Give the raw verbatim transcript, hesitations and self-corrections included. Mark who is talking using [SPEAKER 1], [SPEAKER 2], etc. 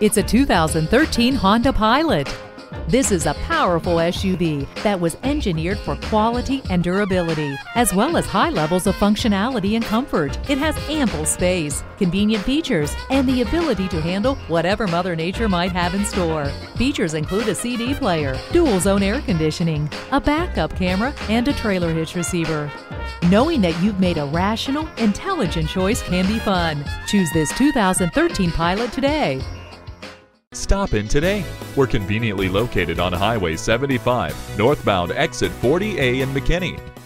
[SPEAKER 1] It's a two thousand thirteen Honda Pilot. This is a powerful S U V that was engineered for quality and durability, as well as high levels of functionality and comfort. It has ample space, convenient features, and the ability to handle whatever Mother Nature might have in store. Features include a C D player, dual zone air conditioning, a backup camera, and a trailer hitch receiver. Knowing that you've made a rational, intelligent choice can be fun. Choose this two thousand thirteen Pilot today.
[SPEAKER 2] Stop in today. We're conveniently located on Highway seventy-five, northbound exit forty A in McKinney.